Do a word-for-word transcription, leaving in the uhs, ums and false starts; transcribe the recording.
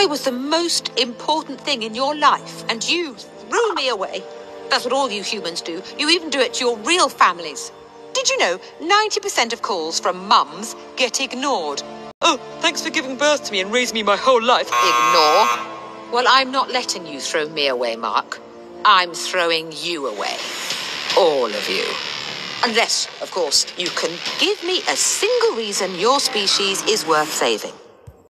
I was the most important thing in your life, and you threw me away. That's what all you humans do. You even do it to your real families. Did you know ninety percent of calls from mums get ignored? Oh, thanks for giving birth to me and raising me my whole life. Ignore? Well, I'm not letting you throw me away, Mark. I'm throwing you away. All of you. Unless, of course, you can give me a single reason your species is worth saving.